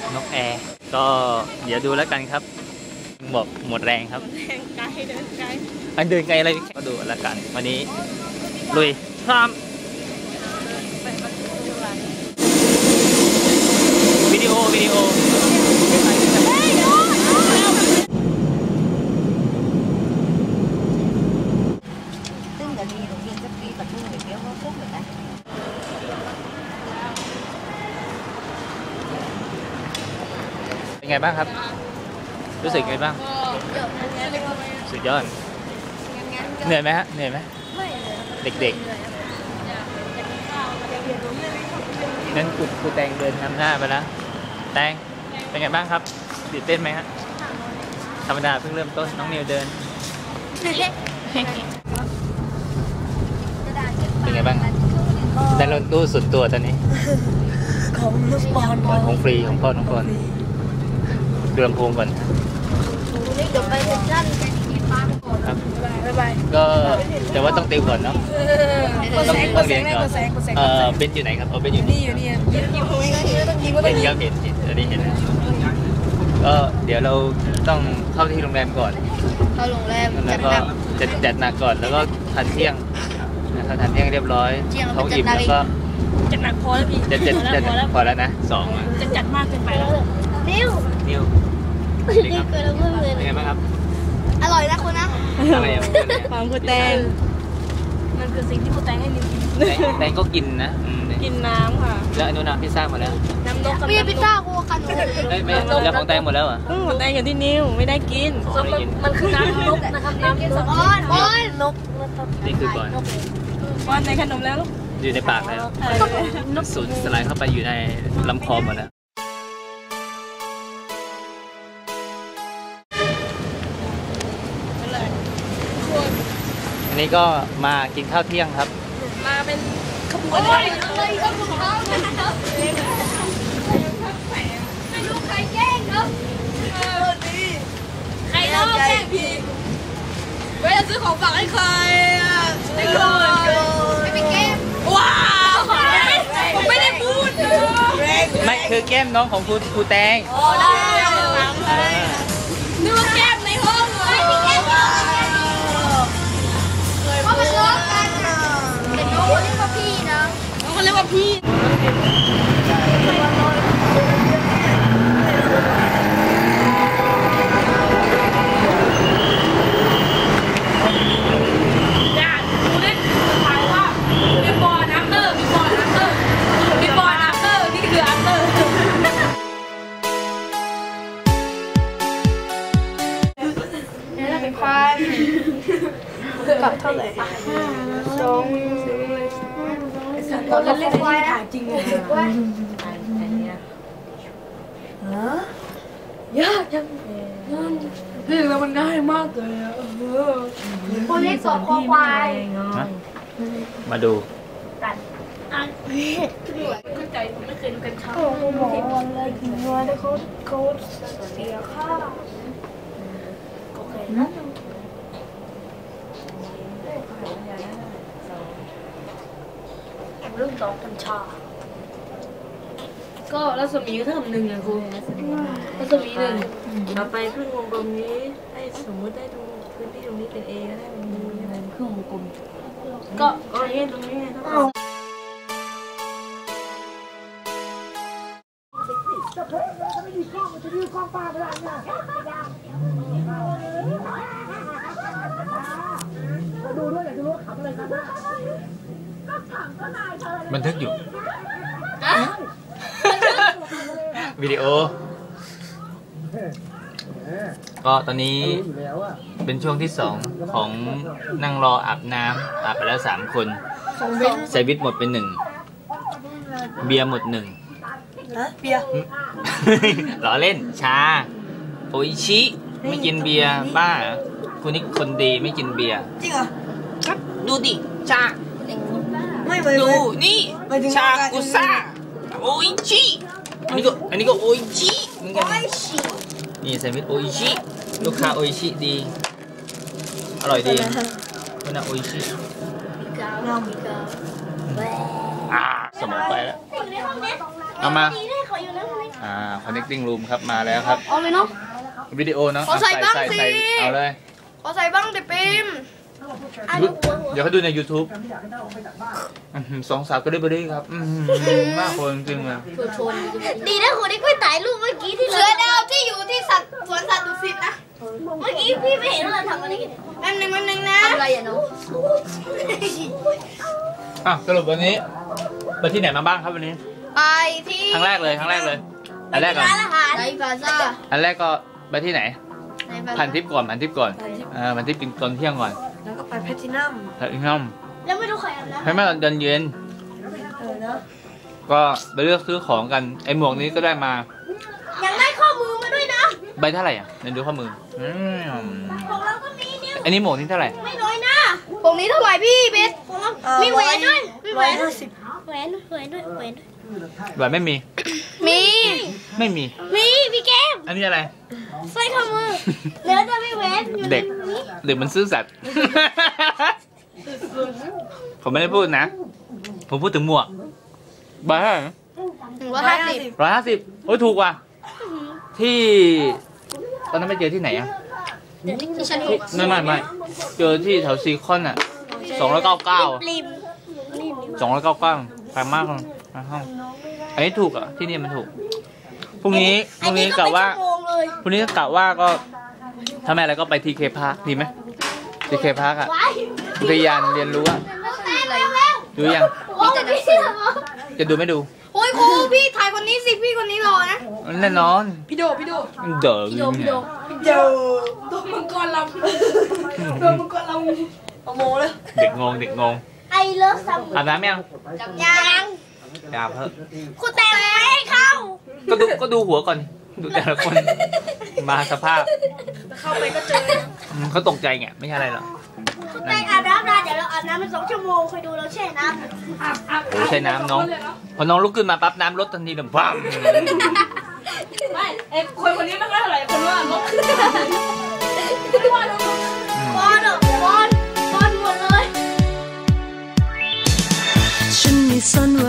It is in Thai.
นกแอร์ก็เดี๋ยวดูแล้วกันครับบอกหมดแรงครับเดินไกลเดินไกลอันเดินไกลอะไรก็ดูแล้วกันวันนี้ลุยพร้อมวิดีโอซึ่งเดี๋ยวนี้โรงเรียนจะปีกับลูกเดี๋ยวเขาพูดเหมือนกันเป็นไงบ้างครับรู้สึกไงบ้างสุดยอดเหนื่อยไหมฮะเหนื่อยไหมเด็กๆนั้นครูแตงเดินนำหน้าไปแล้วแตงเป็นไงบ้างครับตื่นเต้นไหมฮะธรรมดาเพิ่งเริ่มต้นน้องนิวเดินเป็นไงบ้างได้รถตู้ส่วนตัวตอนนี้ของลูกบอลของฟรีของพ่อน้องบอลดูลำโพงก่อนนี่เดี๋ยวไปเซ็นทรัลครับบ๊ายบายก็แต่ว่าต้องติวก่อนเนาะต้องเรียนก่อนเบนอยู่ไหนครับเบนอยู่นี่อยู่ต้องยิงว่าเห็นครับเห็นอันนี้เห็นก็เดี๋ยวเราต้องเข้าที่โรงแรมก่อนเข้าโรงแรมแล้วก็จัดหนักก่อนแล้วก็ทานเที่ยงนะครับทานเที่ยงเรียบร้อยท้องอิ่มแล้วก็จัดหนักพอแล้วพี่จัดพอแล้วนะ2 จะจัดมากเกินไปแล้วนิวเป็นไงบ้างครับอร่อยนะคุณนะอะไรอ่ะของคุณแตงมันคือสิ่งที่คุณแตงให้นิวกินแตงก็กินนะกินน้ำค่ะแล้วอนุนาพิซซ่าหมดแล้วน้ำนกมีพิซซ่ากูค่ะหนูไม่แล้วของแตงหมดแล้วอ่ะของแตงอยู่ที่นิวไม่ได้กินมันคือน้ำนกนะครับน้ำนกบอลนกนี่คือบอลบอลในขนมแล้วลูกอยู่ในปากแล้วสูดสลายเข้าไปอยู่ในลำคอหมดแล้วอันนี้ก็มากินข้าวเที่ยงครับมาเป็นขบวนเลยไม่รู้ใครแกล้งเนาะใครเล่าแกล้งพี่เวลาซื้อของฝากให้ใครไม่โกรธไม่แกล้งว้าวไม่ได้พูดไม่คือแก้มน้องของครูแตงได้นึกว่าแก้มในห้องเลยเพราะมันล้อกันอ่ะเป็นน้องคนเรียกว่าพี่นะน้องคนเรียกว่าพี่กลับเท่าไหร่2ตอนเล่นๆถ่ายจริงเลยยากจังเรื่องแล้วมันง่ายมากเลยอ่ะคนเล่น2 คอควายมาดูเข้าใจผมไม่เคยดูกันช้าเขาบอกว่าอะไรกินวัวแล้วเขาเสียค่าโอเคนะเรื่อง2 กัญชาก็รัศมีก็เท่ากับ1นะครูรัศมี1ต่อไปครึ่งวงกลมนี้ให้สมมติได้ตรงพื้นที่ตรงนี้เป็น A ก็ได้มันมีอะไรครึ่งวงกลมก็อย่างนี้ตรงนี้ไงบันทึกอยู่วิดีโอก็ตอนนี้เป็นช่วงที่2ของนั่งรออาบน้ำอาบไปแล้ว3 คนแซนด์วิชหมดไป1เบียร์หมด1 เบียร์ล้อเล่นชาโออิชิไม่กินเบียร์บ้าคุณนี่คนดีไม่กินเบียร์จริงเหรอดูดิชาไม่ดูนี่ชากุซ่าโออิชิอันนี้ก็โออิชิเหมือนกันนี่แซนด์วิชโออิชิลูกค้าโออิชิดีอร่อยดีคุณน่ะโออิชิสมองไปแล้วเอามาconnecting room ครับมาแล้วครับเอาเลยเนาะวิดีโอเนาะขอใส่บ้างสิเอาเลยขอใส่บ้างดิปิมเดี๋ยวเขาดูใน YouTube สองสาวก็ได้บริครับมากคนจริงเลยดีนะคุณได้คุยถ่ายรูปเมื่อกี้ที่เสือดาวที่อยู่ที่สวนสัตว์ดุสิตนะเมื่อกี้พี่ไม่เห็นว่าเราทำอะไรกันแป๊บนึงนะอะไรอ่ะน้องสรุปวันนี้ไปที่ไหนมาบ้างครับวันนี้ไปที่ครั้งแรกเลยอันแรกก่อนร้านอาหารในพลาซ่าอันแรกก็ไปที่ไหนพันทิปก่อนพันทิปกินตอนเที่ยงก่อนแล้วก็ไปแพลทินัมแล้วไม่รู้ใครอาบน้ำให้แม่ตอนเย็นก็ไปเลือกซื้อของกันไอหมวกนี้ก็ได้มายังได้ข้อมือมาด้วยนะใบเท่าไหร่อ่ะเดี๋ยวดูข้อมือของเราก็มีเนี่ยอันนี้หมวกนี้เท่าไหร่ไม่น้อยนะพวกนี้เท่าไหร่พี่เบสมีแหวนด้วยมีแหวน 150 แหวนด้วยแหวนไม่มีมีไม่มีมีพี่แก้มอันนี้อะไรสร้อยข้อมือเหลือแต่ไม่แหวนอยู่ในเด็กนี้เด็กมันซื่อสัตย์ ผมไม่ได้พูดนะ ผมพูดถึงหมวกใบเท่าไหร่ 150 150โอ้ยถูกว่ะที่ตอนนั้นไปเจอที่ไหนอ่ะที่ฉันไม่เจอที่แถวซีคอนอ่ะ299 ริม 299แพงมากเลยอันนี้ถูกอ่ะที่นี่มันถูกพรุ่งนี้กะว่าชั่วโมงเลยพรุ่งนี้กะว่าก็ถ้าแม่อะไรก็ไปทีเคพาร์คดีไหมทีเคพาร์คอ่ะว้ายอุทยานเรียนรู้อ่ะ ดูยังมีแต่หนังสือจะดูไม่ดูโอ้ยครูพี่ถ่ายคนนี้สิพี่คนนี้รอนะแน่นอนพี่โดเด๋อเนี่ยตัวมังกรลำตัวมังกรลำเอาโมเลยเด็กงงไอเลิฟซัมอาบน้ำยังยังอาบเถอะคุณแต่งไม่ให้เข้าก็ดูหัวก่อน ดูแต่ละคน มาสภาพเข้าไปก็เจอเขาตกใจไงไม่ใช่อะไรหรอกคุณแต่งอาบน้ำนะเดี๋ยวเราอาบน้ำเป็น2 ชั่วโมงคอยดูเราแช่น้ำโอ้ใช่น้ำน้อง พอน้องลุกขึ้นมาปั๊บน้ำลดทันทีเลยบ้ามไม่ไอ้คนนี้ไม่ค่อยเท่าไหร่คนว่าลบบอลหมดเลยฉันไม่สนว่า